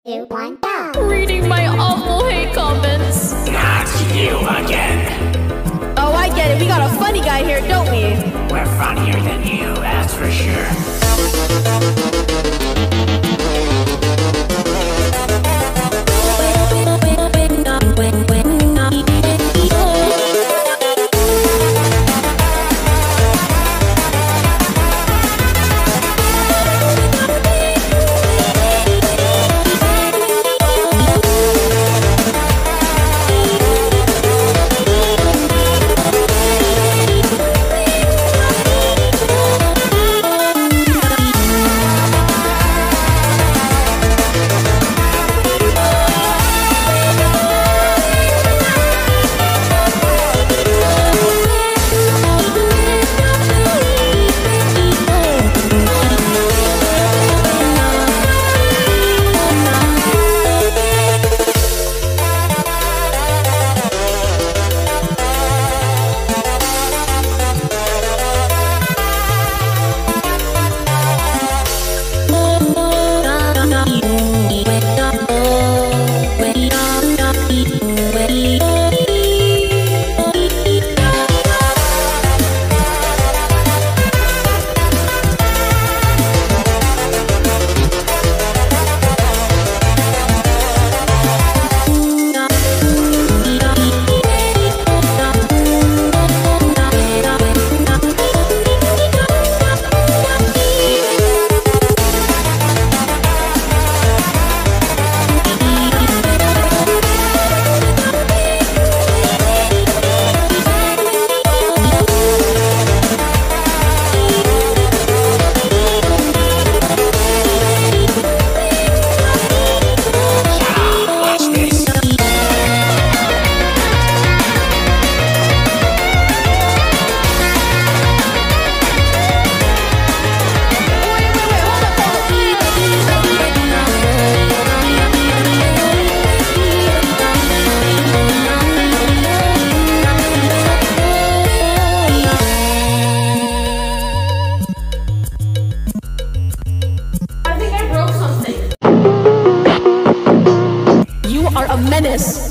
2, 1, go! Reading my awful hate comments. Not you again. Oh, I get it. We got a funny guy here, don't we? We're funnier than you, that's for sure. You are a menace.